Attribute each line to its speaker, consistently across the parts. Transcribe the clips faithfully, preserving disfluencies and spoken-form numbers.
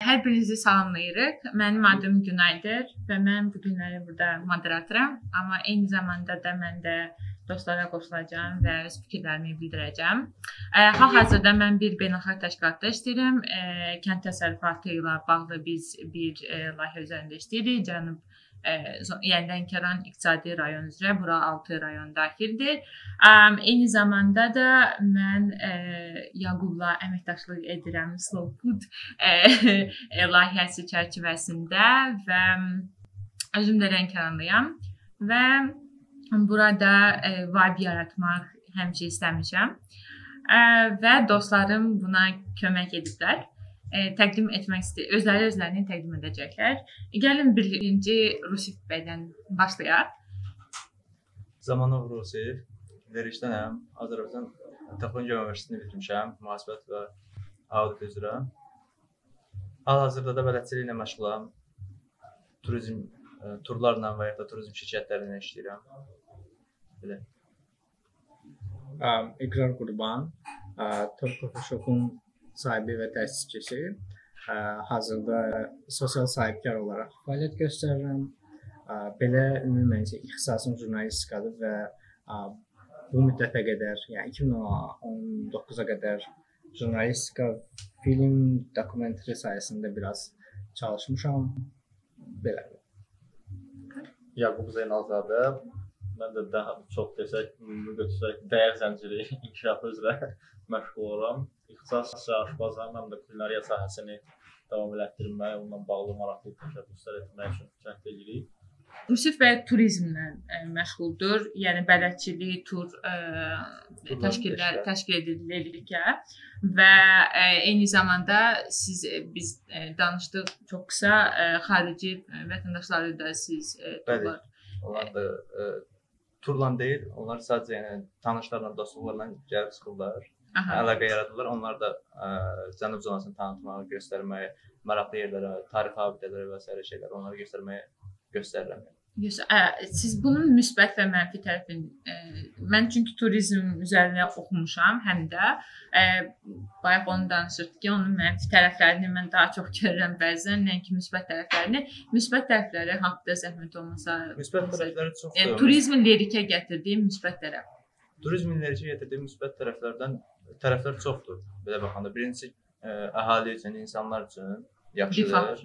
Speaker 1: Hər birinizi salamlayırıq. Mənim adım Günaydır və mən bu günləri burada moderatoram. Amma eyni zamanda da mən də dostlara qoşulacağam və öz fikirlərimi bildirəcəm. Hal-hazırda mən bir beynəlxalq təşkilatda işləyirəm. Kənd təsərrüfatı ilə bağlı biz bir layihə üzərində işləyirik. Cənub yəni Lənkəran iqtisadi rayon üzrə, bura altı rayon daxildir. Eyni zamanda da mən Yaqubla əməkdaşlıq edirəm Slow Food layihəsi çərçivəsində və özüm də Lənkəranlıyam və burada vibe yaratmaq həmişə istəmişəm və dostlarım buna kömək ediblər. Təqdim etmək istəyir, özləri özlərini təqdim edəcəklər. Gəlin birinci Rusif bəydən başlayaq.
Speaker 2: Zamanov Rusif, verişdənəm. Azərbaycan Texnologiya Universitetini bitirmişəm, mühasibət və audit üzrə. Hal-hazırda da bələdçiliklə məşğulam. Turizm, turlarla və ya da turizm şirkətlərinə işləyirəm. Belə.
Speaker 3: İqrar Qurban, Turk Coffee Shop'un sahibi və təsisçisi. Hazırda sosial sahibkar olaraq fəaliyyət göstərirəm. Belə ümumən ixtisasım jurnalistikadır və bu müddətə qədər, yəni iki min on doqquza qədər jurnalistika, film, dokumentari sayəsində biraz çalışmışam. Belədir.
Speaker 4: Yaqub Zeynalzadə, mən də daha çox desək, götürsək, dəyər zənciri inkişafı üzrə məşğul olaram. İxtisas aşbazam, həm də kulinariya sahəsini davam elətdirmək, onunla bağlı maraqlı təşəbbüslər etmək üçün cəhd edirik.
Speaker 1: Rusif bəy turizmlə məşğuldur, yəni bələdçilik, tur təşkillər təşkil edilir və eyni zamanda siz biz danışdıq çox qısa, xarici vətəndaşları da siz turlar.
Speaker 2: Onlar da turla deyil, onlar sadəcə yəni tanışlarla, dostlarla gəlib çıxırlar. Əlaqə yaradırlar. Onlar da Cənub zonasını tanıtmağı, göstərməyə, maraqlı yerlərə, tarixi abidələrə və s. şeylər onları göstərməyə göstərirəm.
Speaker 1: Siz bunun müsbət və mənfi tərəfini, mən çünki turizm üzərinə oxumuşam, həm də bayaq onu danışırdıq ki, onun mənfi tərəflərini mən daha çox görürəm bəzən, nəinki müsbət tərəflərini. Müsbət tərəfləri haqqında zəhmət olmasa,
Speaker 2: müsbət tərəfləri çoxdur.
Speaker 1: Turizmin lerikə gətirdiyi müsbət tərəf.
Speaker 2: Turizmin lerikə gətirdiyi müsbət tərəflərdən tərəflər çoxdur. Belə baxanda birincisi əhali üçün, insanlar üçün yaxşıdır.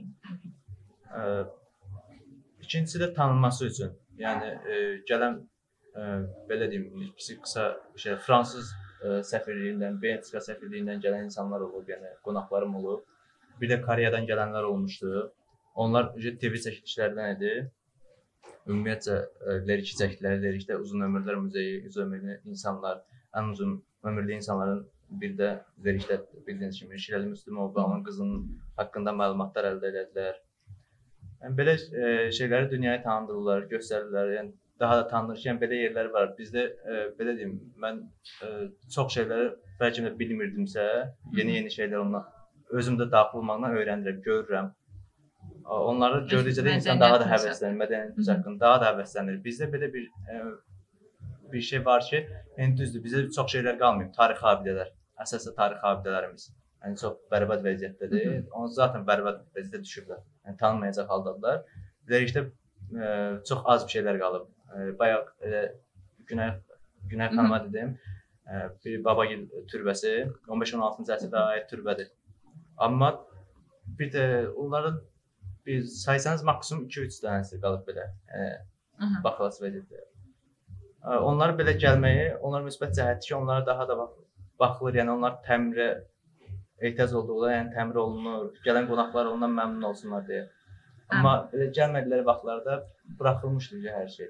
Speaker 2: İkincisi də tanınması üçün. Yəni gələn belə deyim, ikisi qısa şey Fransız səfirliyindən, Belçika səfirliyindən gələn insanlar olub, yəni qonaqlarım olub. Bir də Koreyadan gələnlər olmuşdu. Onlar T V çəkilişlərindən idi. Ümumiyyətcə leriki çəkdilər, lerikdə uzun ömürlər muzeyi, uzun ömürlü insanlar, ən uzun ömürlü insanların bir də lerikdə bildiyiniz kimi Şirəli Müslümov və onun qızının haqqında məlumatlar əldə edildilər. Yəni belə şeyləri dünyaya tanıdırırlar, göstərirlər. Yəni daha da tanınırkən belə yerlər var. Bizdə belə deyim, mən çox şeyləri bəlkə də bilmirdimsə, yeni-yeni şeylər onunla özümdə daxil olmaqla öyrənirəm, görürəm. Onları gördükcə də insan daha da həvəslənir, mədəniyyət haqqında daha da həvəslənir. Bizdə belə bir bir şey var ki, yəni düzdür, bizdə çox şeylər qalmayıb, tarixi abidələr, əsasda tarixi abidələrimiz. Yəni çox bərbad vəziyyətdədir. Onu zaten bərbad vəziyyətdə düşüblər. Yəni tanınmayacaq haldadılar. Lerikdə çox az bir şeylər qalıb. Bayaq Günay Günay xanıma dedim, bir Babagil türbəsi on beş on altıncı əsrdə aid türbədir. Amma bir də onların bir saysanız maksimum iki üç dənəsi qalıb belə. Yəni baxılası vəziyyətdə. Onlar belə gəlməyi, onlar müsbət cəhətdir ki, onlara daha da baxılır, yəni onlar təmirə ehtiyac olduğu, yəni təmir olunur, gələn qonaqlar ondan məmnun olsunlar deyə. Amma belə gəlmədikləri vaxtlarda buraxılmışdır hər şey.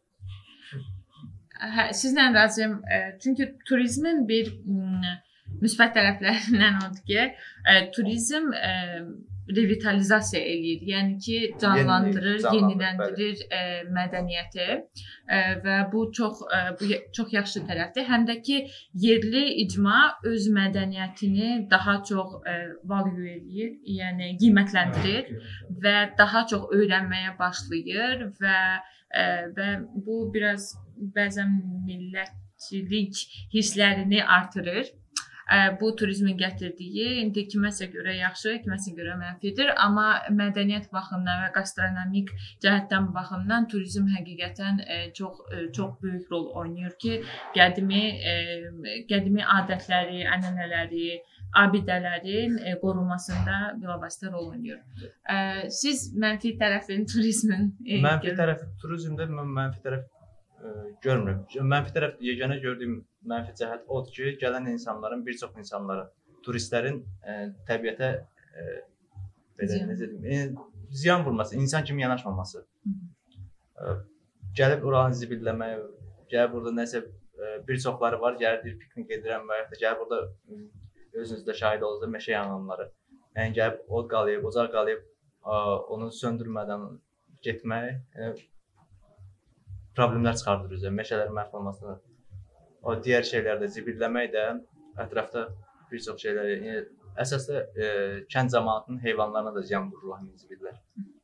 Speaker 1: Sizlə razıyam, çünki turizmin bir müsbət tərəflərindən odur ki, turizm revitalizasiya eləyir, yəni ki, canlandırır, yeniləndirir mədəniyyəti və bu çox bu çox yaxşı tərəfdir. Həm də ki, yerli icma öz mədəniyyətini daha çox value eləyir, yəni qiymətləndirir və daha çox öyrənməyə başlayır və və bu biraz bəzən millətçilik hisslərini artırır. Bu turizmin gətirdiyi indi kiməsə görə yaxşı, kiməsə görə mənfidir, amma mədəniyyət baxımından və gastronomik cəhətdən baxımdan turizm həqiqətən çox çox böyük rol oynayır ki, qədimi qədimi adətləri, ənənələri, abidələrin qorunmasında bilavasitə rol oynayır. Siz mənfi tərəfin turizmin
Speaker 2: mənfi tərəfi turizmdə mən mənfi tərəf görmürəm. Mənfi tərəf yeganə gördüyüm mənfi cəhət odur ki, gələn insanların, bir çox insanların, turistlərin ə, təbiətə ə, belə necə deyim, ziyan vurması, insan kimi yanaşmaması. Ə, gəlib oranı zibilləmək, gəlib burada nəsə ə, bir çoxları var, gəlir deyir piknik edirəm və ya da gəlib burada özünüzdə şahid olursa meşə yanğınları. Yəni gəlib od qalayıb, ocaq qalayıb, ə, onu söndürmədən getmək ə, problemlər çıxardır üzə, meşələrin məhv olmasına. O digər şeylərdə zibilləmək də ətrafda bir çox şeyləri, yəni, əsasda e, kənd cəmaatının heyvanlarına da ziyan vurur həmin zibillər.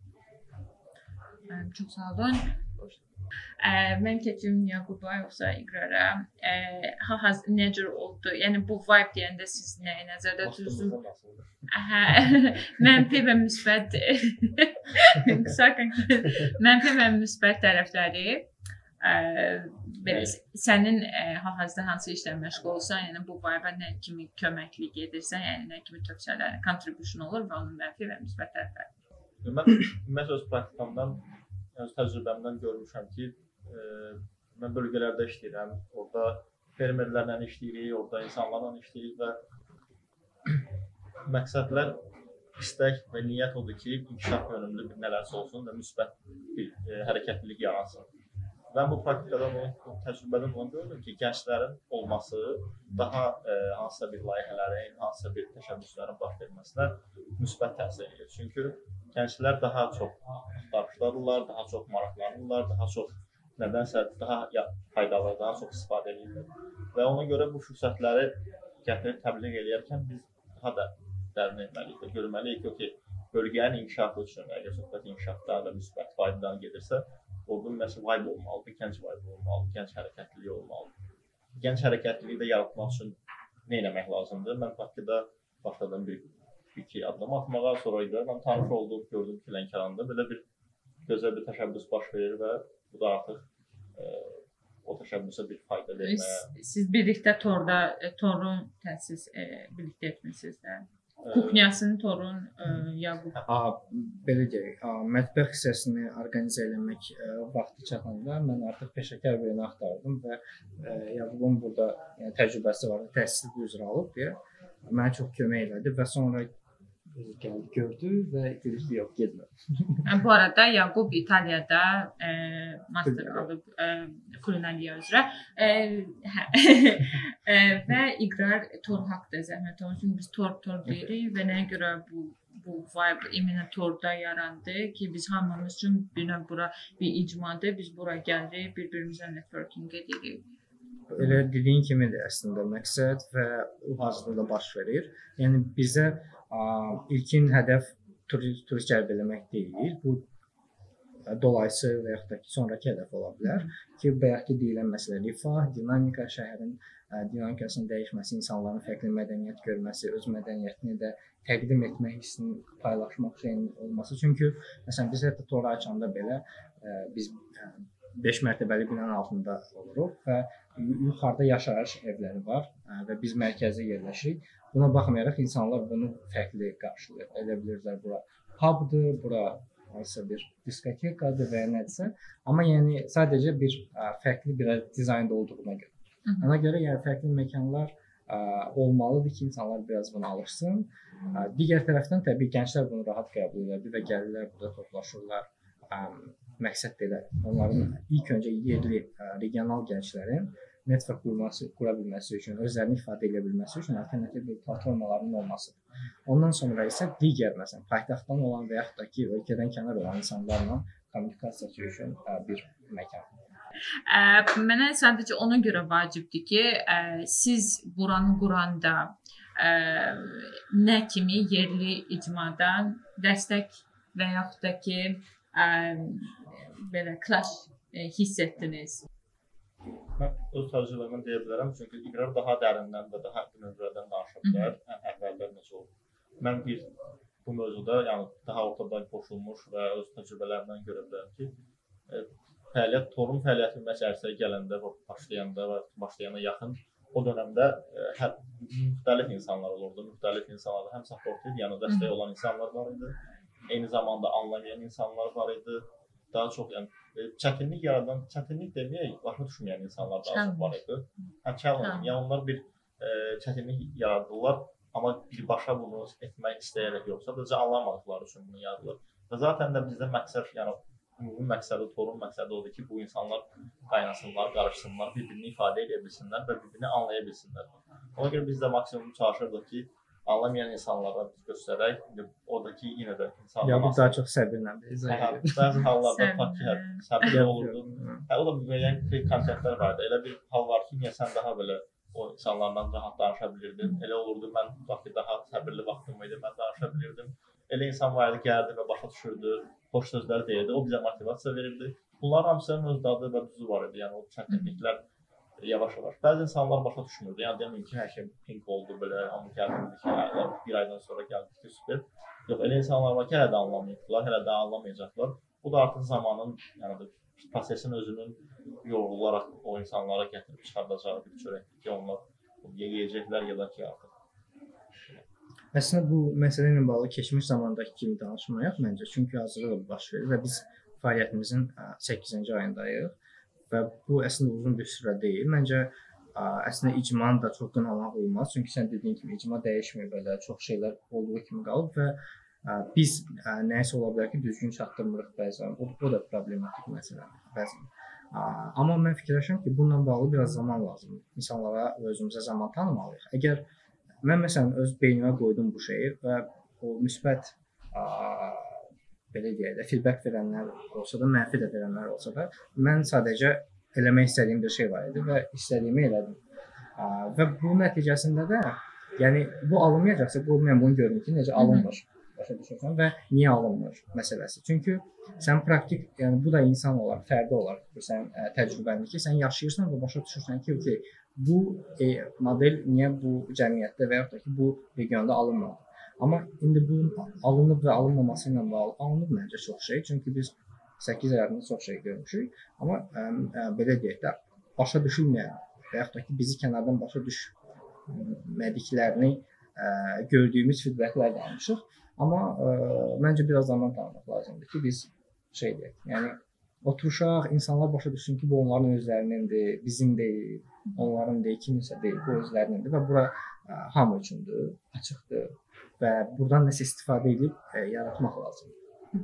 Speaker 1: Çox sağ olun. Mən keçim Yaquba yoxsa İqrara. Hal-haz necə oldu? Yəni bu vibe deyəndə siz nəyi nəzərdə tutursunuz? Mənfi və müsbət mənfi və müsbət tərəfləri. Belə sənin hal-hazırda hansı işlə məşğul olsan, yəni bu vibe-a nə kimi köməklik edirsən, yəni nə kimi tövsiyələr, contribution olur və onun mənfi və müsbət tərəfləri.
Speaker 4: Mən ümumiyyətlə öz praktikamdan, öz təcrübəmdən görmüşəm ki, e, mən bölgələrdə işləyirəm, orada fermerlərlə işləyirik, orada insanlarla işləyirik və məqsədlər, istək və niyyət odur ki, inkişaf yönümlü bir nələrsə olsun və müsbət bir e, hərəkətlilik yaransın. Və bu praktikadan, bu təcrübədən onu gördüm ki, gənclərin olması daha e, hansısa bir layihələrin, hansısa bir təşəbbüslərin baş verməsinə müsbət təsir edir. Çünki gənclər daha çox axtarışlarırlar, daha çox maraqlanırlar, daha çox nədənsə daha faydalı, daha çox istifadə edirlər. Və ona görə bu fürsətləri gətirib təbliğ edərkən biz daha da dərin etməliyik və görməliyik ki, bölgənin inkişafı üçün, əgər söhbət inkişafdan və müsbət faydadan gedirsə, orada məsəl vibe olmalıdır, gənc vibe olmalıdır, gənc hərəkətliliyi olmalıdır. Gənc hərəkətliliyi də yaratmaq üçün nə etmək lazımdır? Mən Bakıda başladım bir iki addım atmağa, sonra İqrarla tanış oldum, gördüm ki, Lənkəranda belə bir gözəl bir təşəbbüs baş verir və bu da artıq e, o təşəbbüsə bir fayda verməyə.
Speaker 1: Siz birlikdə torda, torun təsis e, birlikdə etmisiniz də. Kuknyasını torun e, Yaqub.
Speaker 3: Belə deyək, mətbəx hissəsini orqanizə etmək e, vaxtı çatanda mən artıq peşəkar birini axtardım və e, Yaqubun burada yəni, təcrübəsi var, təhsil üzrə alıb deyə mənə çox kömək elədi və sonra gəldi, gördü və dedi ki, yox, getmə.
Speaker 1: Bu arada Yaqub İtaliyada e, master alıb e, kulinariya üzrə e, e, və İqrar tor haqda zəhmət olsun. Biz tor tor deyirik və nəyə görə bu bu vibe iminə torda yarandı ki, biz hamımız üçün bir növ bura bir icmadır. Biz bura gəlirik, bir-birimizlə networking edirik.
Speaker 3: Elə dediyin kimidir əslində məqsəd və o hazırda da baş verir. Yəni bizə ilkin hədəf turist, turist cəlb eləmək deyil. Bu dolayısı və yaxud da ki, sonrakı hədəf ola bilər ki, bayaq ki deyilən məsələ rifah, dinamika, şəhərin dinamikasının dəyişməsi, insanların fərqli mədəniyyət görməsi, öz mədəniyyətini də təqdim etmək hissini paylaşmaq şeyinin olması. Çünki məsələn biz hətta tora açanda belə biz beş mərtəbəli binanın altında oluruq və yuxarıda yaşayış evləri var və biz mərkəzdə yerləşirik. Buna baxmayaraq insanlar bunu fərqli qarşılayır. Elə bilirlər bura pubdur, bura hansısa bir diskotekadır və ya nədirsə. Amma yəni sadəcə bir ə, fərqli bir dizaynda olduğuna görə. Hı -hı. Ona görə yəni fərqli məkanlar ə, olmalıdır ki, insanlar biraz buna alışsın. Ə, digər tərəfdən təbii gənclər bunu rahat qəbul edir və gəlirlər, burada toplaşırlar. Ə, məqsəd belə onların ilk öncə yerli, ə, regional gənclərin network qurması, qura bilməsi üçün, özlərini ifadə edə bilməsi üçün alternativ bir platformaların olmasıdır. Ondan sonra isə digər, məsələn, paytaxtdan olan və yaxud da ki, ölkədən kənar olan insanlarla kommunikasiya üçün bir məkan.
Speaker 1: Ə, mənə sadəcə ona görə vacibdir ki, ə, siz buranı quranda ə, nə kimi yerli icmadan dəstək və yaxud da ki, ə, belə clash ə, hiss etdiniz?
Speaker 4: Mən öz təcrübəmdən deyə bilərəm, çünki İqrar daha dərindən və daha növbədən danışa bilər, əvvəllər necə olur. Mən bir bu mövzuda, yəni daha ortadan qoşulmuş və öz təcrübələrimdən görə bilərəm ki, e, fəaliyyət, torun fəaliyyəti məsələsinə gələndə, başlayanda və başlayana yaxın o dövrdə e, hər müxtəlif insanlar olurdu, müxtəlif insanlar həm support idi, yəni dəstək olan insanlar var idi, eyni zamanda anlamayan insanlar var idi. Daha çox yəni çətinlik yaradan, çətinlik deməyək, başa düşməyən insanlar daha çox var idi. Hə, challenge, yəni onlar bir e, çətinlik yaradırlar, amma birbaşa bunu etmək istəyərək yoxsa da anlamadıqları üçün bunu yaradılar. Və zaten də bizdə məqsəd, yəni ümumi məqsədi, torun məqsədi odur ki, bu insanlar qaynasınlar, qarışsınlar, bir-birini ifadə edə bilsinlər və bir-birini anlaya bilsinlər. Ona görə biz də maksimum çalışırdıq ki, anlamayan insanlara biz göstərək, oradakı yenə də insanlar...
Speaker 3: Ya, bu daha çox səbirlə biz.
Speaker 4: Bəzi hallarda tak ki, səbirlə olurdu. Hə, o da müəyyən konseptlər vardı. Elə bir hal var ki, niyə sən daha belə o insanlarla rahat danışa bilirdin. Elə olurdu, mən vaxtı daha səbirli vaxtım idi, mən danışa bilirdim. Elə insan var idi, gəldi və başa düşürdü, xoş sözlər deyirdi, o bizə motivasiya verirdi. Bunların hamısının öz dadı və düzü var idi, yəni o çətinliklər yavaş-yavaş. Bəzi insanlar başa düşmürdü. Yəni deməyin ki, hər şey pink oldu belə, amma gəldi ki, bir aydan sonra gəldi ki, süper. Yox, elə insanlar var ki, hələ də anlamayıblar, hələ də anlamayacaqlar. Bu da artıq zamanın, yəni prosesin özünün yorularaq o insanlara gətirib çıxardacağı bir çörəkdir ki, onlar yeyəcəklər ya da ki, artıq.
Speaker 3: Əslində bu məsələ ilə bağlı keçmiş zamandakı kimi danışmayaq məncə, çünki hazırda da baş verir və biz fəaliyyətimizin səkkizinci ayındayıq. Və bu əslində uzun bir sürə deyil. Məncə əslində icmanı da çox qınamaq olmaz. Çünki sən dediyin kimi icma dəyişmir, belə çox şeylər olduğu kimi qalıb və biz nəyisə ola bilər ki, düzgün çatdırmırıq bəzən. O, o da problematik məsələdir bəzən. Amma mən fikirləşirəm ki, bununla bağlı biraz zaman lazımdır. İnsanlara özümüzə zaman tanımalıyıq. Əgər mən məsələn öz beynimə qoydum bu şeyi və o müsbət belə deyək də, feedback verənlər olsa da, mənfi də verənlər olsa da, mən sadəcə eləmək istədiyim bir şey var idi və istədiyimi elədim. Və bu nəticəsində də, yəni bu alınmayacaqsa, qoy mən bunu görüm ki, necə alınmır, başa düşürsən və niyə alınmır məsələsi. Çünki sən praktik, yəni bu da insan olaraq, fərdi olaraq, sən təcrübəndir ki, sən yaşayırsan və başa düşürsən ki, okay, bu e, model niyə bu cəmiyyətdə və yaxud da ki, bu regionda alınmadı. Amma indi bu alınıb və alınmaması ilə bağlı alınıb məncə çox şey. Çünki biz səkkiz ay ərzində çox şey görmüşük. Amma ə, ə, belə deyək də, başa düşülməyən və yaxud da ki, bizi kənardan başa düşmədiklərini ə, gördüyümüz feedbacklər də almışıq. Amma ə, məncə biraz zaman tanımaq lazımdır ki, biz şey deyək, yəni oturuşaq, insanlar başa düşsün ki, bu onların özlərinindir, bizim deyil, onların deyil, kiminsə deyil, bu özlərinindir və bura ə, hamı üçündür, açıqdır. Və buradan nəsə istifadə edib e, yaratmaq lazımdır.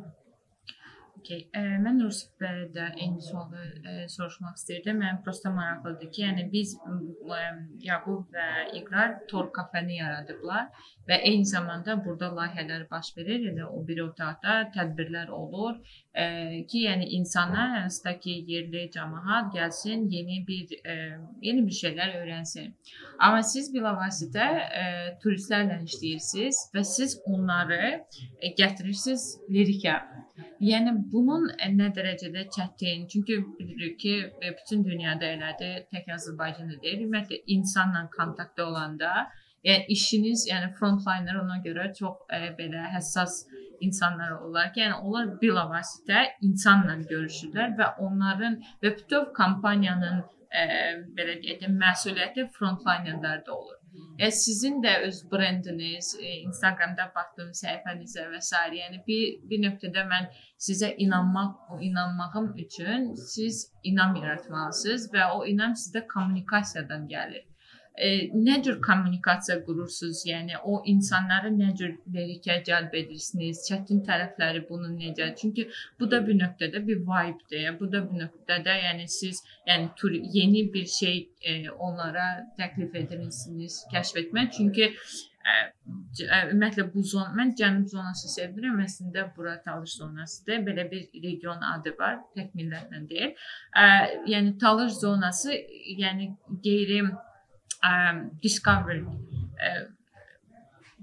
Speaker 1: Okay. E, mən Rusif bəyə də eyni sualı e, soruşmaq istəyirdim. Mən prosta maraqlıdır ki, yəni biz e, Yaqub və İqrar Tor kafeni yaradıblar və eyni zamanda burada layihələr baş verir. Yəni o bir otaqda tədbirlər olur e, ki, yəni insanlar, hansıdakı yerli cəmaət gəlsin, yeni bir e, yeni bir şeylər öyrənsin. Amma siz bilavasitə e, turistlərlə işləyirsiniz və siz onları e, gətirirsiniz lirikə. Yəni bunun nə dərəcədə çətin? Çünki bilirik ki, bütün dünyada elədir, tək Azərbaycanda deyil. Ümumiyyətlə insanla kontaktda olanda, yəni işiniz, yəni frontliner ona görə çox e, belə həssas insanlar olurlar ki, yəni onlar bilavasitə insanla görüşürlər və onların və bütöv kampaniyanın e, belə deyək də məsuliyyəti frontlinerlərdə olur. Yəni sizin də öz brendiniz, Instagramda baxdığım səhifənizə və s. yəni bir bir nöqtədə mən sizə inanmaq, inanmağım üçün siz inam yaratmalısınız və o inam sizdə kommunikasiyadan gəlir. E, nə cür kommunikasiya qurursunuz? Yəni o insanları nə cür lirikə cəlb edirsiniz? Çətin tərəfləri bunun necə? Çünki bu da bir nöqtədə bir vibedir. Bu da bir nöqtədə yəni siz yəni tur, yeni bir şey e, onlara təklif edirsiniz, kəşf etmək. Çünki ə, ümumiyyətlə bu zon, mən cənub zonası sevirəm. Əslində bura Talış zonasıdır. Belə bir region adı var, tək millətlə deyil. Ə, yəni Talış zonası yəni qeyri Um, discovery uh, dis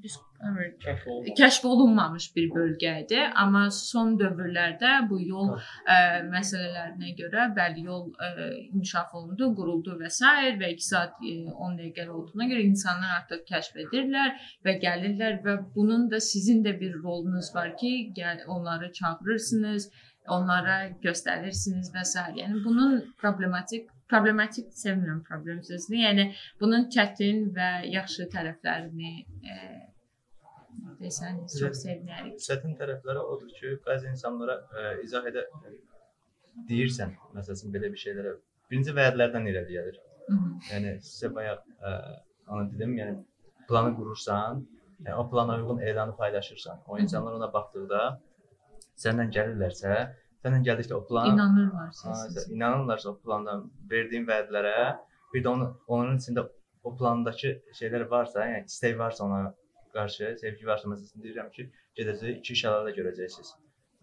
Speaker 1: evet,
Speaker 4: Kəşf olunmamış.
Speaker 1: kəşf olunmamış bir bölgə idi, amma son dövrlərdə bu yol ə, məsələlərinə görə bəli yol ə, inkişaf olundu, quruldu və s. və iki saat on dəqiqə olduğuna görə insanlar artıq kəşf edirlər və gəlirlər və bunun da sizin də bir rolunuz var ki, gəl, onları çağırırsınız, onlara göstərirsiniz və s. Yəni bunun problematik problematik sevmirəm problemsizliyi. Yəni bunun çətin və yaxşı tərəflərini e, desəniz çox sevinərik.
Speaker 2: Çətin tərəfləri odur ki, bəzi insanlara ə, izah edə deyirsən, məsələn belə bir şeylərə. Birinci vədlərdən irəli gəlir. Yəni sizə bayaq ə, onu dedim, yəni planı qurursan, yəni, o plana uyğun elanı paylaşırsan. O insanlar ona baxdıqda səndən gəlirlərsə, səndən gəldikdə o plan
Speaker 1: inanırlarsa,
Speaker 2: siz. İnanırlarsa o plandan verdiyin vədlərə, bir də onu, onun içində o plandakı şeylər varsa, yəni istək varsa ona qarşı, sevgi varsa, məsələn deyirəm ki, gedəcək iki şəlalə görəcəksiniz.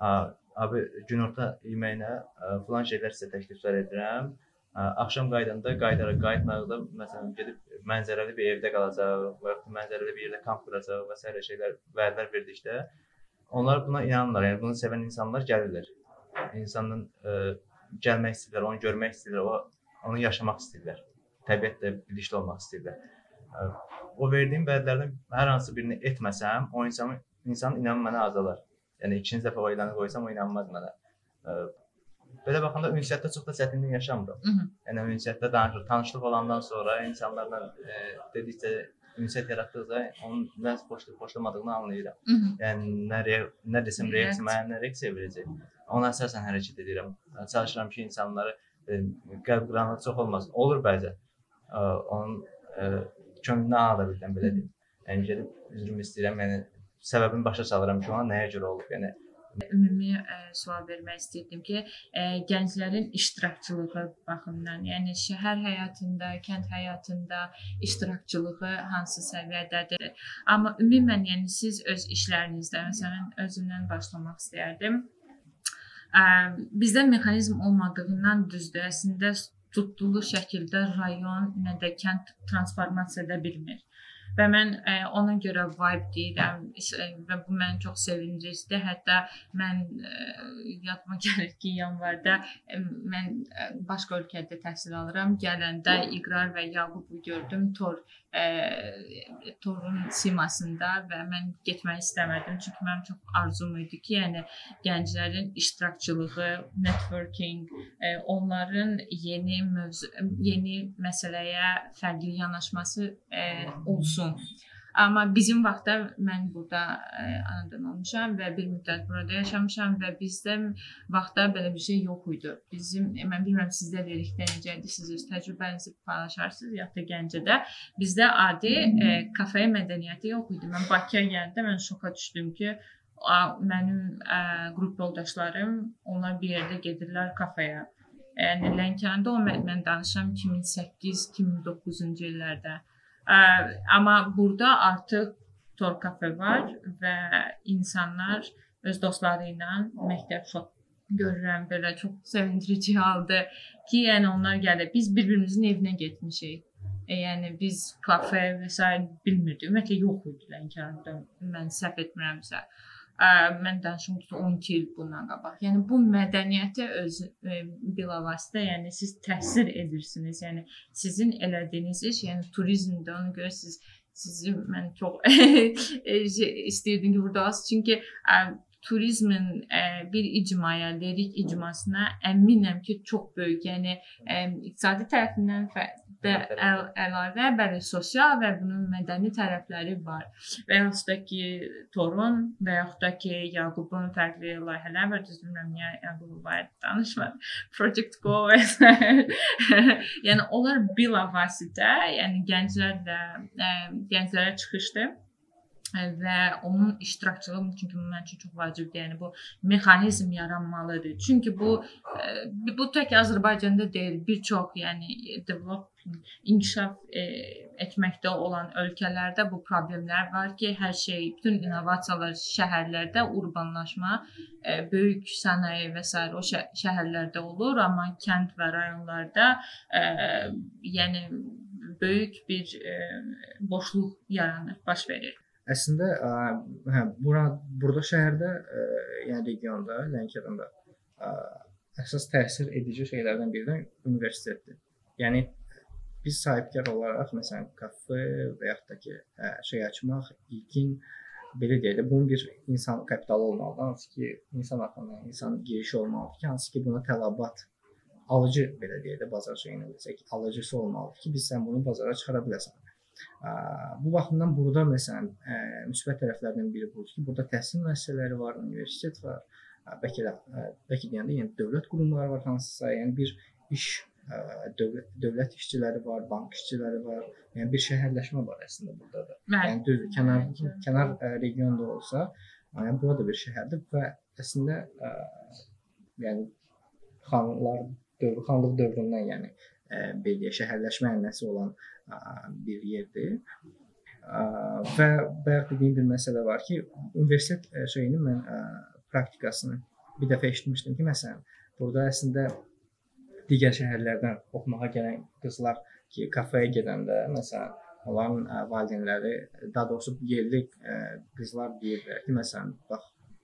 Speaker 2: Abi günorta yeməyinə filan şeylər sizə təkliflər edirəm. Axşam qaydanda qayıdaraq, qayıtmaqda məsələn gedib mənzərəli bir evdə qalacaq və ya mənzərəli bir yerdə kamp quracaq və s. şeylər vədlər verdikdə onlar buna inanırlar. Yəni bunu sevən insanlar gəlirlər. İnsanın ə, gəlmək istəyirlər, onu görmək istəyirlər, o, onu yaşamaq istəyirlər. Təbiətlə birlikdə olmaq istəyirlər. Ə, o verdiyim vədlərdən hər hansı birini etməsəm, o insanın, insanın inamı mənə azalar. Yəni ikinci dəfə o elanı qoysam, o inanmaz mənə. Ə, belə baxanda ünsiyyətdə çox da çətinlik yaşamıram. Yəni ünsiyyətdə danışır, tanışlıq olandan sonra insanlarla e, dedikcə ünsiyyət yaratdıqca onun nə xoşlayıb, xoşlamadığını anlayıram. Hı -hı. Yəni nə, nə desəm reaksiya mənə nə reaksiya verəcək. Ona əsasən hərəkət edirəm. Çalışıram ki, insanları e, qəlb qıranlığı çox olmasın. Olur bəzən. E, onun e, könlünü ala bildən belə deyim. Yəni gəlib üzrümü istəyirəm. Yəni səbəbini başa salıram ki, ona nəyə görə olub. Yəni
Speaker 1: ümumi ə, sual vermək istəyirdim ki, ə, gənclərin iştirakçılığı baxımından, yəni şəhər həyatında, kənd həyatında iştirakçılığı hansı səviyyədədir? Amma ümumən, yəni siz öz işlərinizdə, məsələn, özümdən başlamaq istəyərdim. Ə, bizdə mexanizm olmadığından düzdür, əslində tutduğu şəkildə rayon, nə də kənd transformasiya edə bilmir. Və mən ə, ona görə vibe deyirəm və bu məni çox sevindirdi. Hətta mən ə, yadıma gəlir ki, yanvarda ə, mən ə, başqa ölkədə təhsil alıram. Gələndə İqrar və Yaqubu gördüm Tor ə, Torun simasında və mən getmək istəmədim. Çünki mənim çox arzum idi ki, yəni gənclərin iştirakçılığı, networking, ə, onların yeni mövzu, yeni məsələyə fərqli yanaşması ə, olsun. Amma bizim vaxtda mən burada ə, anadan olmuşam və bir müddət burada yaşamışam və bizdə vaxtda belə bir şey yox idi. Bizim, mən bilmirəm sizdə dedikdə necədir, siz öz təcrübənizi paylaşarsınız, ya da Gəncədə. Bizdə adi ə, kafe mədəniyyəti yox idi. Mən Bakıya gələndə mən şoka düşdüm ki, ə, mənim ə, qrup yoldaşlarım, onlar bir yerdə gedirlər kafeyə. Yəni Lənkəranda o mən danışıram iki min səkkiz iki min doqquzuncu illərdə. Ə, amma burada artıq Tor kafe var və insanlar öz dostları ilə məktəb şok görürəm, belə çox sevindirici haldır ki, yəni onlar gəlir. Biz bir-birimizin evinə getmişik. E, yəni biz kafe və s. bilmirdik. Ümumiyyətlə yox idi Lənkəranda, mən səhv etmirəmsə. Ə, mən danışım ki, on iki il bundan qabaq. Yəni bu mədəniyyətə öz e, bilavasitə, yəni siz təsir edirsiniz. Yəni sizin elədiyiniz iş, yəni turizmdə ona görə siz sizi mən çox istəyirdim ki, burada olsun. Çünki ə, turizmin ə, bir icmaya, lirik icmasına əminəm ki, çox böyük, yəni ə, iqtisadi tərəfindən də əl, əlavə, bəli, sosial və bunun mədəni tərəfləri var. Və yaxud da ki, Torun və yaxud da ki, Yaqubun fərqli layihələr var. Düz bilmirəm, niyə Yaqubu var danışmadı. Project Go və s. Yəni, onlar bilavasitə, yəni gənclərlə, ə, gənclərə çıxışdır. Və onun iştirakçılığı çünki mənim üçün çox vacibdir. Yəni bu mexanizm yaranmalıdır. Çünki bu bu tək Azərbaycanda deyil, bir çox, yəni develop inkişaf e, etməkdə olan ölkələrdə bu problemlər var ki, hər şey, bütün innovasiyalar şəhərlərdə, urbanlaşma, e, böyük sənaye və s. o şə şəhərlərdə olur, amma kənd və rayonlarda e, yəni böyük bir e, boşluq yaranır, baş verir.
Speaker 3: əslində ə, hə bura burada şəhərdə ə, yəni regionda, Lənkəranda ə, əsas təsir edici şeylərdən biri də universitetdir. Yəni biz sahibkar olaraq məsələn kafe və yaxud da ki ə, şey açmaq ilkin belə deyək də bunun bir insan kapitalı olmalıdır. Hansı ki insan axını, insan girişi olmalıdır ki, hansı ki buna tələbat alıcı belə deyək də bazar şeyini desək, alıcısı olmalıdır ki, biz sən bunu bazara çıxara biləsən. Bu baxımdan burada məsələn müsbət tərəflərdən biri budur ki, burada təhsil müəssisələri var, universitet var, bəlkə də bəlkə deyəndə yəni dövlət qurumları var hansısa, yəni bir iş dövlət dövlət işçiləri var, bank işçiləri var. Yəni bir şəhərləşmə var əslində burada da. Yəni düz kənar kənar regionda olsa, yəni bura da bir şəhərdir və əslində yəni xanlar dövrü, xanlıq dövründən yəni belə şəhərləşmə ənənəsi olan bir yerdir. Və bayaq dediyim bir məsələ var ki, universitet şeyini mən praktikasını bir dəfə eşitmişdim ki, məsələn, burada əslində digər şəhərlərdən oxumağa gələn qızlar ki, kafeyə gedəndə, məsələn, onların valideynləri, daha doğrusu yerli qızlar deyirlər ki, məsələn, bax,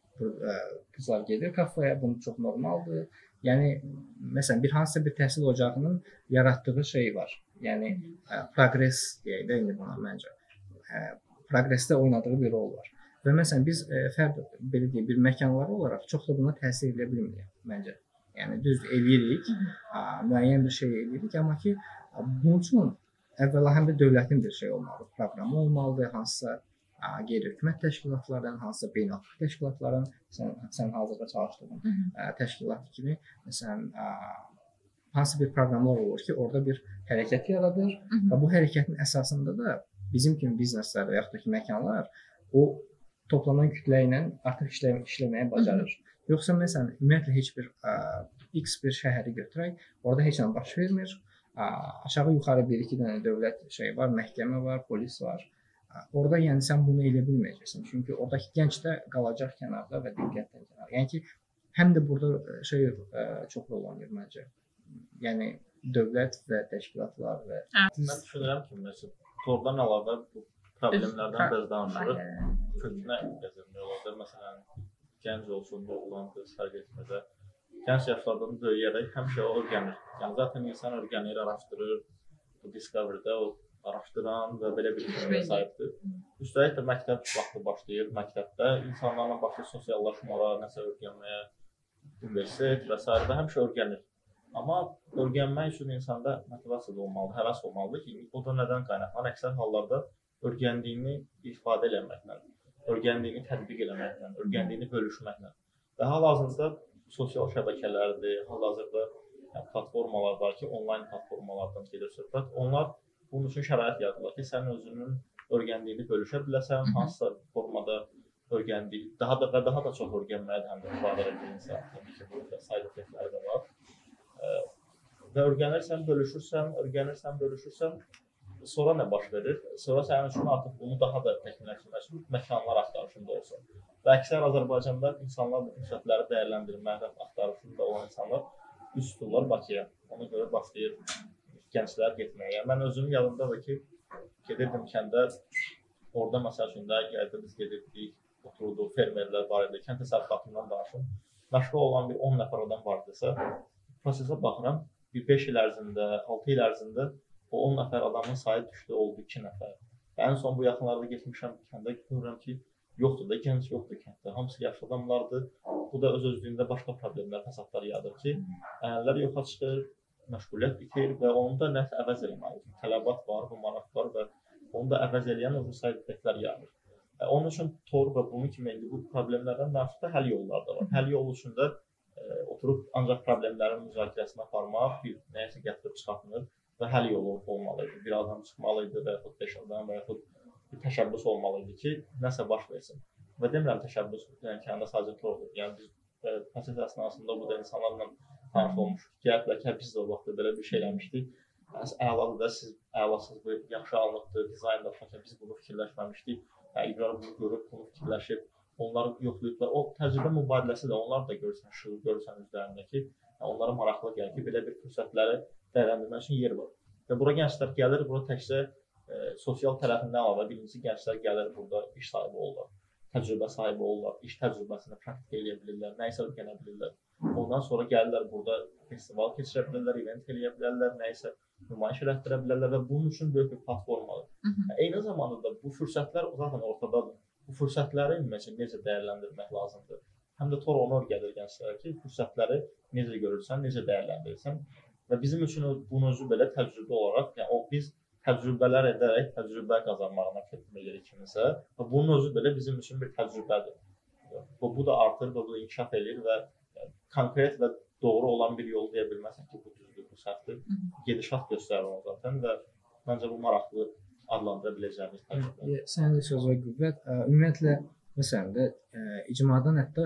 Speaker 3: qızlar gedir kafeyə, bu çox normaldır. Yəni, məsələn, bir hansısa bir təhsil ocağının yaratdığı şey var. Yəni, progress deyək də indi buna məncə. Progressdə oynadığı bir rol var. Və məsələn, biz fərd, belə deyək, bir məkanlar olaraq çox da buna təsir edə bilmirik məncə. Yəni düz eləyirik, müəyyən bir şey eləyirik, amma ki bunun üçün əvvəla həm də dövlətin bir şey olmalıdır, proqramı olmalıdır, hansısa qeyri-hökumət təşkilatlardan, hansısa beynəlxalq təşkilatlardan, sən, sən hazırda çalışdığın təşkilat kimi, məsələn, hansı bir proqramlar olur ki, orada bir hərəkət yaradır və bu hərəkətin əsasında da bizim kimi bizneslər və yaxud da ki məkanlar o toplanan kütlə ilə artıq işlə işləməyə bacarır. Yoxsa məsələn, ümumiyyətlə heç bir ə, X bir şəhəri götürək, orada heç nə baş vermir. Ə, aşağı yuxarı bir iki dənə dövlət şey var, məhkəmə var, polis var. Ə, orada yəni sən bunu elə bilməyəcəksən. Çünki oradakı gənc də qalacaq kənarda və diqqətdən kənar. Yəni ki, həm də burada şey ə, çox rol oynayır məncə. Yəni dövlət və təşkilatlar və
Speaker 4: mən düşünürəm ki, məsələn, tordan əlavə bu problemlərdən biraz danışırıq. Kökünə gəzirmək olar. Məsələn, gənc olsun, oğlan, qız fərq etmədə gənc yaşlardan böyüyərək həmişə o öyrənir. Yəni zaten insan öyrənir, araşdırır. Bu Discovery-də o araşdıran və belə bir düşüncəyə sahibdir. Üstəlik də məktəb vaxtı başlayır. Məktəbdə insanlarla başlayır sosiallaşmağa, nəsə öyrənməyə, universitet və s. və həmişə öyrənir. Amma öyrənmək üçün insanda motivasiya da olmalıdır, həvəs olmalıdır ki, o da nədən qaynaqlanır? Əksər hallarda öyrəndiyini ifadə eləməklə, öyrəndiyini tətbiq eləməklə, öyrəndiyini bölüşməklə və hal-hazırda sosial şəbəkələrdir, hal-hazırda yəni, platformalar var ki, onlayn platformalardan gedir söhbət. Onlar bunun üçün şərait yaradırlar ki, sən özünün öyrəndiyini bölüşə biləsən, hansısa formada öyrəndiyi, daha da və daha da çox öyrənməyə də həm də vadar edir insan. Təbii ki, burada side effektləri də var. Və öyrənirsən, bölüşürsən, öyrənirsən, bölüşürsən, sonra nə baş verir? Sonra sənin üçün artıq bunu daha da təkmilləşdirmək üçün məkanlar axtarışında olsun. Və əksər Azərbaycanda insanlar bu fürsətləri dəyərləndirmək axtarışında olan insanlar üst tuturlar Bakıya. Ona görə başlayır gənclər getməyə. Mən özüm yadımdadır ki, gedirdim kəndə, orada məsəl üçün də gəldi, biz gedirdik, oturduq, fermerlər var idi, kənd təsərrüfatından danışım. Məşğul olan bir on nəfər adam var idisə, prosesə baxıram, bir beş il ərzində, altı il ərzində o on nəfər adamın sayı düşdü, oldu iki nəfər. Və ən son bu yaxınlarda getmişəm kəndə, görürəm ki, yoxdur da, gənc yoxdur kənddə. Hamısı yaşlı adamlardır. Bu da öz-özlüyündə başqa problemlər, fəsadlar yaradır ki, ənənlər yoxa çıxır, məşğuliyyət bitir və onu da nəsə əvəz eləməlidir. Tələbat var, bu maraq var və onu da əvəz eləyən o side effektlər yaradır. Onun üçün tor və bunun kimi bu problemlərdən danışıqda həll yolları da var. Həll yolu üçün də e, oturub ancaq problemlərin müzakirəsini aparmaq, bir nəyəsə gətirib çıxartmır və həll yolu olmalıydı. Bir adam çıxmalıydı və yaxud beş adam və yaxud bir təşəbbüs olmalıydı ki, nəsə baş versin. Və demirəm təşəbbüs, yəni kəndə sadəcə tordur. Yəni biz e, proses əsnasında bu da insanlarla tanış olmuşuq. Gəliblər ki, biz də o vaxtda belə bir şey eləmişdik. Əladır da, siz əlasız bu yaxşı anlıqdır, dizayn da ki, biz bunu fikirləşməmişdik. Yəni, İqrar bunu görüb, bunu fikirləşib, onları yoxlayıblar. O təcrübə mübadiləsi də onlar da görürsən, şığı görürsən üzlərindəki, yəni, onlara maraqlı gəlir ki, belə bir fürsətləri dəyərləndirmək üçün yer var. Və bura gənclər gəlir, bura təkcə e, sosial tərəfindən əlavə birincisi gənclər gəlir burada iş sahibi olurlar, təcrübə sahibi olurlar, iş təcrübəsini praktik eləyə bilirlər, nəyisə öyrənə bilirlər. Ondan sonra gəlirlər burada festival keçirə bilərlər, event eləyə bilərlər, nəyisə nümayiş elətdirə bilərlər və bunun üçün böyük bir platformadır. Yəni, eyni zamanda da bu fürsətlər zaten ortadadır. Bu fürsətləri ümumiyyətlə necə dəyərləndirmək lazımdır. Həm də Tor onu öyrədir gənclərə ki, fürsətləri necə görürsən, necə dəyərləndirirsən və bizim üçün bunun özü belə təcrübə olaraq, yəni o biz təcrübələr edərək təcrübə qazanmağına kömək edirik kimisə və bunun özü belə bizim üçün bir təcrübədir. Və bu da artır və bu da inkişaf edir və konkret və doğru olan bir yol deyə bilməsən ki, bu düzdür, bu səhvdir. Gedişat göstərir o zaten və məncə bu maraqlı adlandıra biləcəyimiz təcrübə.
Speaker 3: Sənin də sözə qüvvət. Ümumiyyətlə, məsələn də icmadan hətta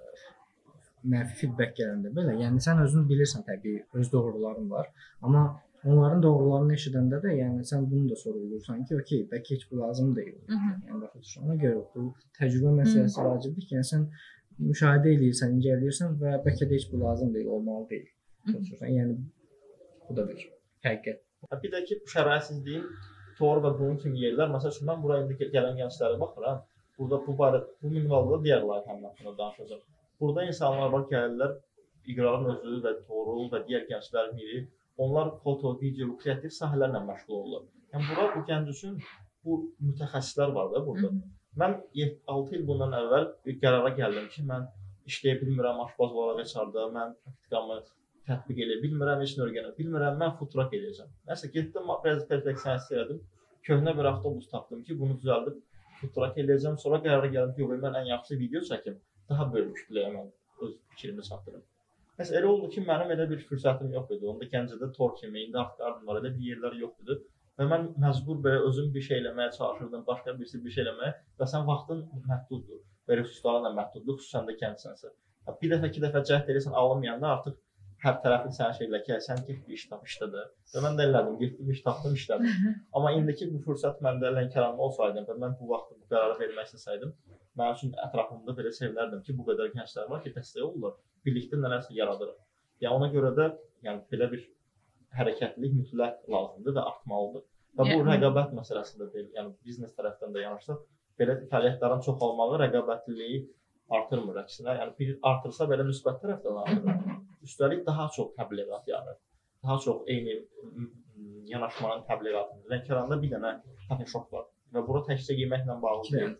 Speaker 3: mənfi feedback gələndə belə, yəni sən özün bilirsən təbii, öz doğruların var, amma onların doğrularını eşidəndə də, yəni sən bunu da sorulursan ki, okey, bəlkə heç bu lazım deyil. Yəni baxırsan, ona görə bu təcrübə məsələsi vacibdir ki, yəni sən müşahidə edirsən, incələyirsən və bəlkə də heç bu lazım deyil, olmalı deyil. Yəni bu da bir həqiqət.
Speaker 4: Bir də ki, bu şəraitsizliyin Tor və bunun kimi yerlər, məsəl üçün mən bura indi gələn gənclərə baxıram, burada bu barədə, bu minvalda digər layihənin haqqında danışacağım. Burada insanlar var, gəlirlər, İqrarın özü və Torul və digər gənclərin biri, onlar foto, video, kreativ sahələrlə məşğul olurlar. Yəni bura bu gənc üçün bu mütəxəssislər var da burada. Mən altı il bundan əvvəl bir qərara gəldim ki, mən işləyə bilmirəm, aşpaz olaraq açarda, mən praktikamı tətbiq edə bilmirəm, heç nə öyrənə bilmirəm, mən food truck edəcəm. Nəsə getdim, biraz perfeksiyonist elədim. Köhnə bir avtobus tapdım ki, bunu düzəldib food truck edəcəm. Sonra qərara gəldim ki, mən ən yaxşı video çəkim, daha böyük kütləyə mən öz fikrimi çatdırım. Nəsə elə oldu ki, mənim elə bir fürsətim yox idi. Onda Gəncədə Tor kimi, indi axtardım var, elə bir yerlər yox idi. Və mən məcbur belə özüm bir şey eləməyə çalışırdım, başqa birisi bir şey eləməyə və sən vaxtın məhduddur və resursların da məhduddur, xüsusən də gəncsənsə. Bir dəfə, iki dəfə cəhd edirsən, alınmayanda artıq hər tərəfli sənə şey ilə ki, sən get bir iş tap işlədə. Və mən də elədim, getdim iş tapdım işlədim. Amma indiki bu fürsət məndə Lənkəranda olsaydım və mən bu vaxtı bu qərarı vermək istəsəydim, mənim üçün ətrafımda belə sevinərdim ki, bu qədər gənclər var ki, dəstək olurlar, birlikdə nələrsə yaradırıq. Yəni ona görə də yəni belə bir hərəkətlilik mütləq lazımdır və artmalıdır. Və bu rəqabət məsələsində deyil, yəni biznes tərəfdən də yanaşsaq, belə fəaliyyətlərin çoxalmağı rəqabətliliyi artırmır əksinə. Yəni bir artırsa belə müsbət tərəfdən artırır. Üstəlik daha çox təbliğat yanır. Daha çox eyni yanaşmanın təbliğatını. Lənkəranda bir dənə kafe shop var və bura təkcə yeməklə bağlı deyil.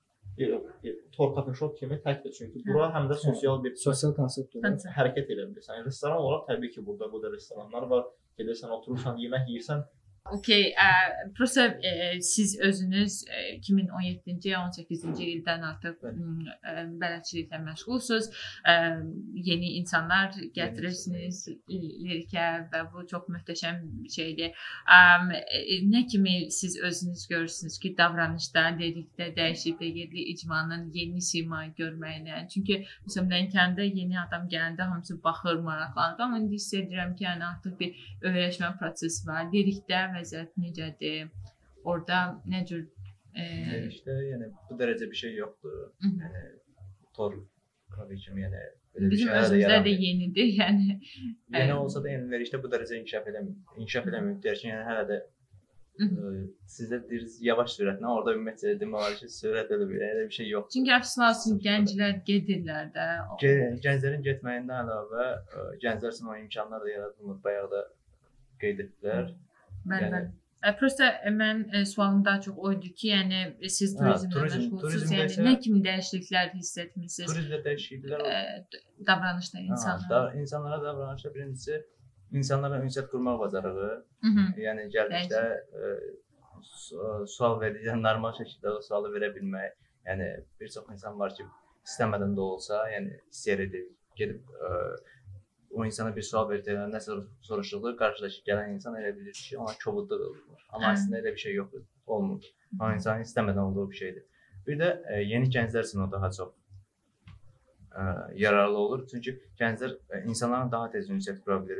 Speaker 4: Tor kafe shop kimi təkdir. Çünki bura həm də sosial bir
Speaker 3: sosial konsept olaraq
Speaker 4: hərəkət edə bilirsən. Yəni restoran olaraq təbii ki, burada bu da restoranlar var. Gedirsən, oturursan, yemək yeyirsən.
Speaker 1: Okay, prosta siz özünüz iki min on yeddinci on səkkizinci ildən artıq bələdçiliklə məşğulsunuz. Yeni insanlar gətirirsiniz Lerikə və bu çox möhtəşəm bir şeydir. Nə kimi siz özünüz görürsünüz ki, davranışda, Lerikdə dəyişiklik gedili icmanın yeni sima görməklə. Çünki məsələn Lənkəranda yeni adam gələndə hamısı baxır, maraqlanır. Amma indi hiss edirəm ki, yəni artıq bir öyrəşmə prosesi var. Lerikdə vəziyyət necədir? Orada nə cür
Speaker 2: işte yəni bu dərəcə bir şey yoxdur. Yəni Tor kafe kimi yəni
Speaker 1: bizim özümüzdə də yenidir. Yəni
Speaker 2: yeni olsa da yəni verişdə bu dərəcə inkişaf eləmir. İnkişaf eləmir deyək ki, yəni hələ də sizdə deyirsiniz yavaş sürətlə, orada ümumiyyətlə demək olar ki, sürət elə bir, elə bir şey yoxdur.
Speaker 1: Çünki əfsuslar gənclər gedirlər də.
Speaker 2: Gənclərin getməyindən əlavə gənclər üçün o imkanlar da yaradılmır. Bayaq da qeyd etdilər.
Speaker 1: Bəli, bəli. Prosta mən sualım daha çox oydu ki, yəni siz turizmlə məşğulsunuz, yəni nə kimi dəyişikliklər hiss etmisiniz?
Speaker 2: Turizmdə dəyişikliklər
Speaker 1: davranışda insanlara.
Speaker 2: İnsanlara davranışda birincisi insanlarla ünsiyyət qurmaq bacarığı. Yəni gəlişdə sual verdikdə normal şəkildə o sualı verə bilmək. Yəni bir çox insan var ki, istəmədən də olsa, yəni istəyir edir, gedib o insana bir sual verdikdə nəsə soruşulur, qarşıdakı gələn insan elə bilir ki, ona kobudluq edilir. Amma əslində elə bir şey yoxdur, olmur. O insanın istəmədən olduğu bir şeydir. Bir də yeni gənclər üçün o daha çox yararlı olur. Çünki gənclər insanlarla daha tez ünsiyyət qura bilir.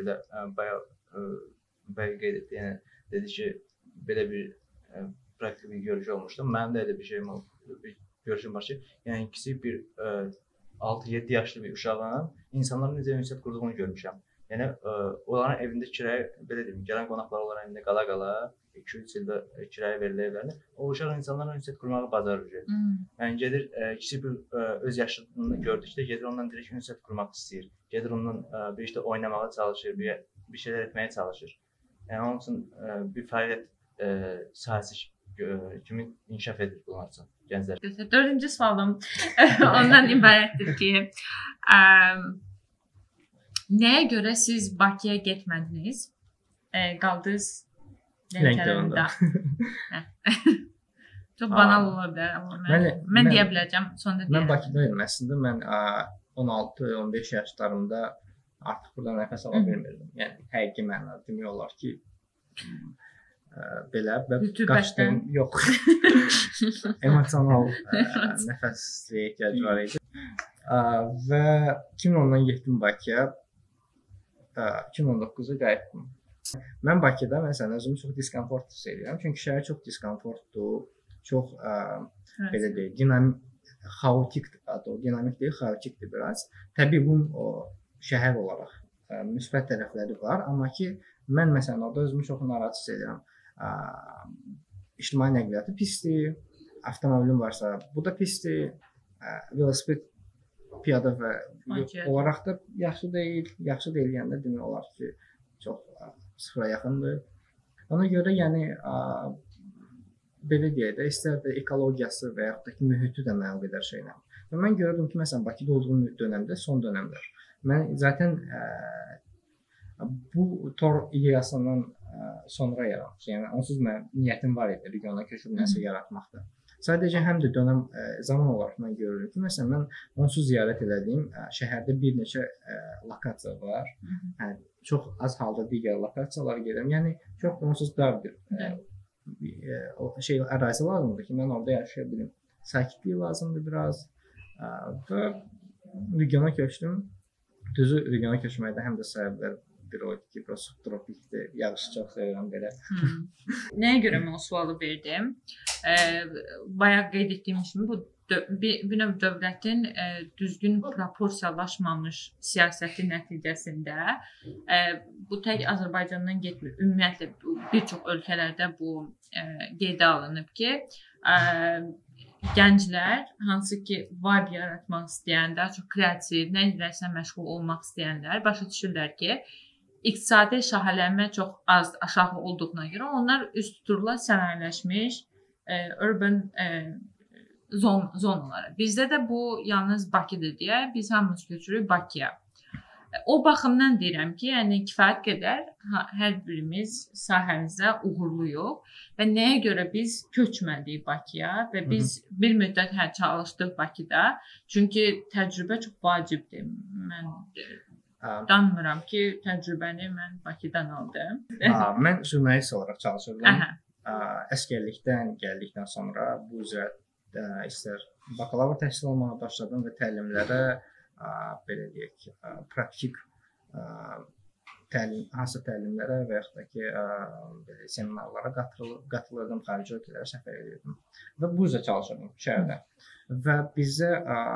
Speaker 2: Bayaq qeyd etdi, yəni dedi ki, belə bir praktik bir görüş olmuşdu. Mənim də elə bir şeyim oldu, bir görüşüm var ki, yəni kiçik bir altı yeddi yaşlı bir uşağın insanların necə ünsiyyət qurduğunu görmüşəm. Yəni onların evində kirəyə, belə deyim, gələn qonaqlar onların evində qala-qala iki üç ildə kirayə verilə evlərini. O uşaq insanlarla ünsiyyət qurmağı bacarır. Yəni gedir kiçik bir öz yaşını gördükdə gedir ondan direkt ünsiyyət qurmaq istəyir. Gedir ondan bir işte oynamağa çalışır, bir, bir şeyler etməyə çalışır. Yəni onun üçün bir fəaliyyət sahəsi kimi inkişaf edir bunlar üçün gənclər.
Speaker 1: Dördüncü sualım ondan ibarətdir ki, ə, nəyə görə siz Bakıya getmədiniz? Ə, qaldınız Lənkəranda. Çox banal ola bilər, amma mən, mən, mən, mən deyə biləcəm, sonra deyərəm.
Speaker 3: Mən Bakıdaydım əslində, mən on altı on beş yaşlarımda artıq burada nəfəs ala bilmirdim. Yəni həqiqi mənada demək olar ki, ə, belə və qaçdım, yox. Emosional ə, nəfəsliyə ehtiyac var idi. Ə, və iki min ondan getdim Bakıya. Ə, iki min on doqquza qayıtdım. Mən Bakıda məsələn özümü çox diskomfort hiss edirəm. Çünki şəhər çox diskomfortdur. Çox ə, belə deyək, dinamik, xaotikdir. O dinamik deyil, xaotikdir biraz. Təbii bunun o şəhər olaraq ə, müsbət tərəfləri var, amma ki mən məsələn orada özümü çox narahat hiss edirəm. Ə, ictimai nəqliyyatı pisdir. Avtomobilim varsa, bu da pisdir. Ə, velosiped, piyada və olaraq da yaxşı deyil. Yaxşı deyil yəni demək olar ki, çox ə, sıfıra yaxındır. Ona görə yəni ə, belə deyək də, istər də ekologiyası və yaxud da ki, mühiti də mənə o qədər şeylə. Və mən gördüm ki, məsələn, Bakıda olduğum dönəmdə, son dönəmlər, mən zaten ə, bu tor ideyasından ə, sonra yaratmış. Yəni, onsuz mən niyyətim var idi, regiona köçüb nəsə yaratmaqda. Sadəcə həm də dönəm ə, zaman olaraq mən görürüm ki, məsələn, mən onsuz ziyarət elədiyim ə, şəhərdə bir neçə ə, lokasiya var. Hə, çox az halda digər lokasiyalara gedirəm. Yəni, çox onsuz dar bir ə, o şey ərazi lazımdır ki, mən orada yaşaya bilim. Sakitlik lazımdır biraz ə, və regiona köçdüm. Düzü regiona köçməkdə həm də səbəblər bir o ki, subtropikdir, yağışı çox sevirəm belə.
Speaker 1: Hmm. Nəyə görə mən o sualı verdim? E, bayaq qeyd etdiyim kimi bu bir, bir növ dövlətin e, düzgün proporsiyalaşmamış siyasəti nəticəsində e, bu tək Azərbaycandan getmir. Ümumiyyətlə bir çox ölkələrdə bu e, qeydə alınıb ki, e, gənclər hansı ki vibe yaratmaq istəyən, daha çox kreativ, nə edirsə məşğul olmaq istəyənlər başa düşürlər ki, iqtisadi şaxələnmə çox az aşağı olduğuna görə onlar üst tuturlar sənayeləşmiş e, urban e, zon zonalara. Bizdə də bu yalnız Bakıdır deyə biz hamımız köçürük Bakıya. O baxımdan deyirəm ki, yəni kifayət qədər hər birimiz sahəmizdə uğurluyuq və nəyə görə biz köçmədik Bakıya və biz Hı -hı. bir müddət hə çalışdıq Bakıda. Çünki təcrübə çox vacibdir. Mən danmıram ki, təcrübəni mən Bakıdan aldım.
Speaker 3: Ha, mən jurnalist olaraq çalışırdım. Aha. Əskərlikdən gəldikdən sonra bu üzrə istər bakalavr təhsil almağa başladım və təlimlərə belə deyək, praktik təlim, hansı təlimlərə və yaxud da ki, belə seminarlara qatılırdım, xarici ölkələrə səfər edirdim və bu üzrə çalışırdım şəhərdə. Və bizə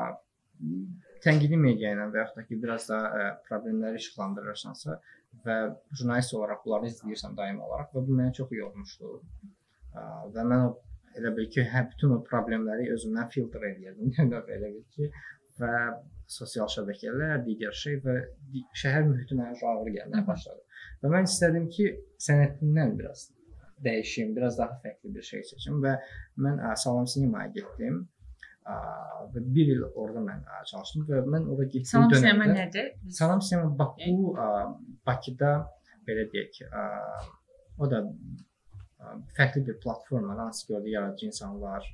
Speaker 3: tənqidi media ilə və yaxud da ki, biraz da problemləri işıqlandırırsansa və jurnalist olaraq bunları izləyirsən daimi olaraq və bu mənə çox yormuşdu. Və mən o, elə bil ki, hə, bütün o problemləri özümdən filtr edirdim, elə bil ki, və sosial şəbəkələr, digər şey və şəhər mühiti mənə ağır gəlməyə başladı. Və mən istədim ki, sənətindən biraz dəyişim, biraz daha fərqli bir şey seçim və mən Salam Sinemaya getdim. Və bir il orada mən çalışdım və mən orada getdiyim
Speaker 1: Salam
Speaker 3: dönəmdə...
Speaker 1: Sinema nədir?
Speaker 3: Salam Sinema Baku, Bakıda belə deyək, o da fərqli bir platforma, hansı ki, orada yaradıcı insanlar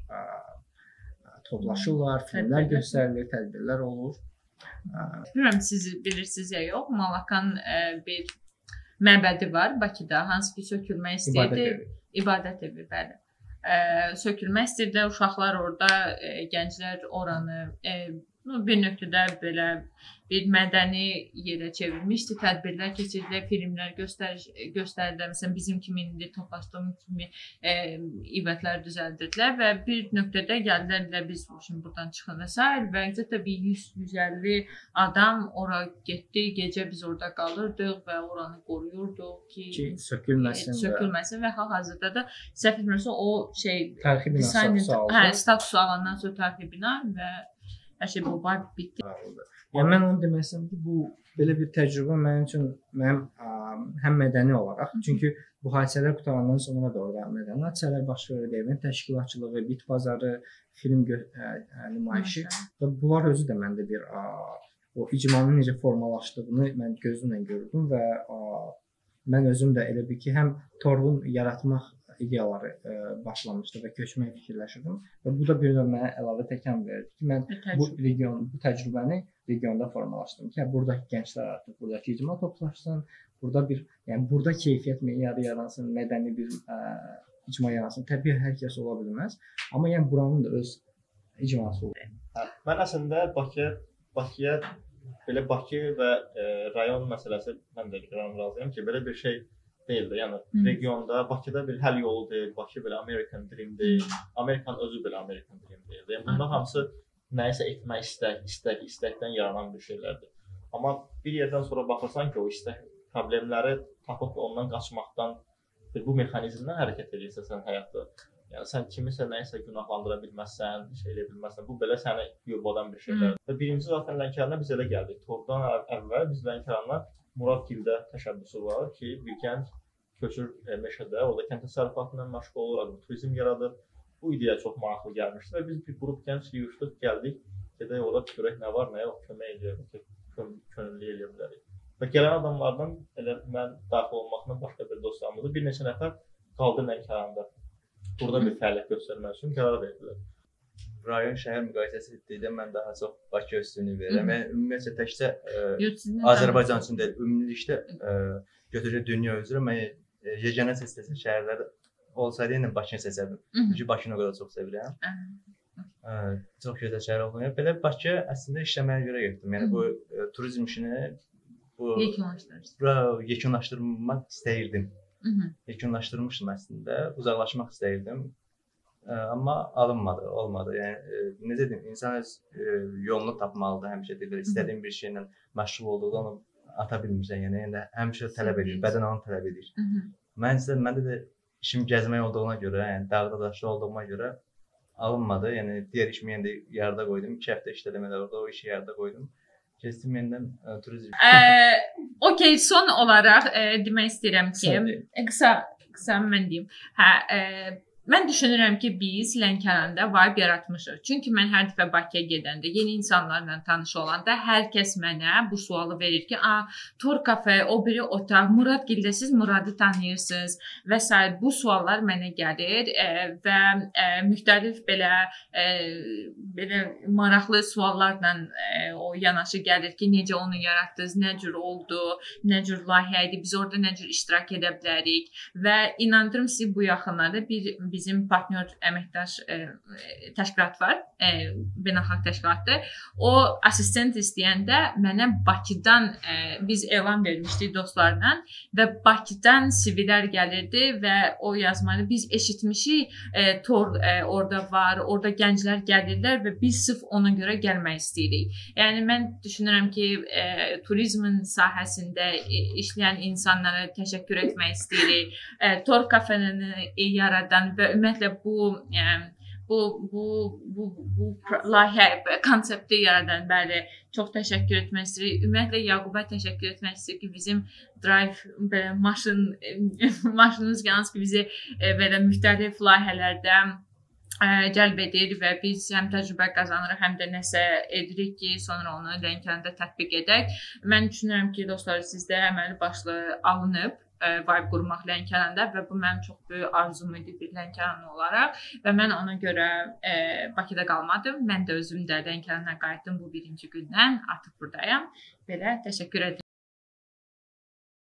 Speaker 3: toplaşırlar, filmlər göstərilir, tədbirlər olur.
Speaker 1: Bilmirəm, siz bilirsiniz ya yox, Malakan bir məbədi var Bakıda, hansı ki, sökülmək istəyirdi. İbadət evi, bəli. Ə, sökülmək istəyirdilər, uşaqlar orada, ə, gənclər oranı ə, bir nöqtədə belə bir mədəni yerə çevrilmişdi. Tədbirlər keçirildi, filmlər göstəriş göstərildi. Məsələn, bizim kimi indi toplaşdığım kimi e, eventlər düzəldirdilər və bir nöqtədə gəldilər biz şimdi buradan çıxın və s. və ümumiyyətlə bir yüz yüz əlli adam ora getdi. Gecə biz orada qalırdıq və oranı qoruyurduq ki,
Speaker 3: ki sökülməsin,
Speaker 1: e, sökülməsin və, və hal-hazırda da səhv etmirəmsə o şey
Speaker 3: tarixi bina statusu aldı.
Speaker 1: Hə, statusu alandan sonra tarixi bina və hər şey bu var bitdi.
Speaker 3: Yəni mən onu demək istəyirəm ki, bu belə bir təcrübə mənim üçün mənim ə, həm mədəni olaraq, çünki bu hadisələr qutarandan sonra da orada mədəni hadisələr baş verir, event təşkilatçılığı, bit bazarı, film ə, ə, nümayişi və bunlar özü də məndə bir ə, o icmanın necə formalaşdığını mən gözümlə gördüm və ə, mən özüm də elə bir ki, həm torun yaratmaq ideyaları ə, başlamışdı və köçməyi fikirləşirdim və bu da bir növ mənə əlavə təkan verdi ki, mən bu region, bu təcrübəni regionda formalaşdım ki, buradakı gənclər artıq buradakı icma toplaşsın, burada bir, yəni burada keyfiyyət meyarı yaransın, mədəni bir ə, icma yaransın. Təbii hər kəs ola bilməz, amma yəni buranın da öz icması olur.
Speaker 4: Hə, mən əslində Bakıya, Bakıya belə Bakı və e, rayon məsələsi mən də razıyam ki, belə bir şey deyildi. Yəni Hı. regionda Bakıda bir həll yolu deyil, Bakı belə American Dream deyil, Amerikan özü belə American Dream deyil. Yəni bunlar hamısı nəyisə etmək istək, istək, istəkdən yaranan bir şeylərdir. Amma bir yerdən sonra baxırsan ki, o istək problemləri tapıb ondan qaçmaqdan bu mexanizmdən hərəkət edirsən sən həyatda. Yəni sən kimisə nəyisə günahlandıra bilməzsən, şey edə bilməzsən. Bu belə səni yubadan bir şeylərdir. Və birinci zaten Lənkərana biz elə gəldik. Tordan əvvəl biz Lənkərana Muradgildə təşəbbüsü var ki, bir gənc köçür e, meşədə, orada kənd təsərrüfatı ilə məşğul olur, turizm yaradır. Bu ideya çox maraqlı gəlmişdi və biz bir qrup gənc yığışdıq, gəldik. Gedək orada görək nə var, nə yox, kömək edək, könüllü eləyə bilərik. Və gələn adamlardan elə mən daxil olmaqla başqa bir dostlarımızda bir neçə nəfər qaldı Lənkəranda. Burada bir fəaliyyət göstərmək üçün qərar verdilər.
Speaker 2: Rayon şəhər müqayisəsi etdikdə mən daha çox Bakı üstünlüyü verirəm. Yəni ümumiyyətlə təkcə ə, Azərbaycan üçün deyil, ümumilikdə götürəcək dünya üzrə mən yeganə seçsəm şəhərlər olsaydı yenə Bakını seçərdim. Çünki Bakını o qədər çox sevirəm. Ə, çox gözəl şəhər olduğuna görə belə Bakı əslində işləməyə görə getdim. Yəni bu ə, turizm işini bu yekunlaşdırdım. Yekunlaşdırmaq istəyirdim. Yekunlaşdırmışdım əslində, uzaqlaşmaq istəyirdim. Ə, amma alınmadı, olmadı. Yəni ə, necə deyim, insan öz ə, yolunu tapmalıdır həmişə deyir. İstədiyin bir şeylə məşğul olduğunda onu ata bilmirsən. Yəni, yəni həmişə tələb edir, bədən onu tələb edir. Mən isə məndə də işim gəzmək olduğuna görə, yəni dağda daşda olduğuma görə alınmadı. Yəni digər işimi yenə də yarıda qoydum. iki həftə işlədim elə orada, o işi yarıda qoydum. Keçdim yenidən ə, turizm.
Speaker 1: Okey, son olaraq ə, demək istəyirəm ki, qısa qısa mən deyim. Hə, ə, mən düşünürəm ki, biz Lənkəranda vibe yaratmışıq. Çünki mən hər dəfə Bakıya gedəndə, yeni insanlarla tanış olanda hər kəs mənə bu sualı verir ki, "A, Tor kafe, o biri otaq, Muradgildə siz Muradı tanıyırsınız?" və s. Bu suallar mənə gəlir e, və e, müxtəlif belə e, belə maraqlı suallarla e, o yanaşı gəlir ki, necə onu yaratdınız, nə cür oldu, nə cür layihə idi, biz orada nə cür iştirak edə bilərik və inandırım sizi bu yaxınlarda bir bizim partnyor əməkdaş e, təşkilat var, e, beynəlxalq təşkilatdır. O assistent istəyəndə mənə Bakıdan e, biz elan vermişdik dostlarla və Bakıdan C V-lər gəlirdi və o yazmanı biz eşitmişik, e, Tor e, orada var, orada gənclər gəlirlər və biz sırf ona görə gəlmək istəyirik. Yəni mən düşünürəm ki, e, turizmin sahəsində e, işləyən insanlara təşəkkür etmək istəyirik. E, Tor kafeni yaradan və ümumiyyətlə bu yəni bu bu bu bu layihə konsepti yaradan bəli çox təşəkkür etmək istəyirik. Ümumiyyətlə Yaquba təşəkkür etmək istəyirik ki, bizim drive belə maşın maşınımız yalnız ki bizi e, belə müxtəlif layihələrdə ə, cəlb edir və biz həm təcrübə qazanırıq, həm də nəsə edirik ki, sonra onu Lənkəranda tətbiq edək. Mən düşünürəm ki, dostlar, sizdə əməli başlı alınıb vibe qurmaq Lənkəranda və bu mənim çox böyük arzum idi bir Lənkəranlı olaraq və mən ona görə e, Bakıda qalmadım. Mən də özüm də Lənkərana qayıtdım bu birinci gündən. Artıq buradayam. Belə təşəkkür edirəm.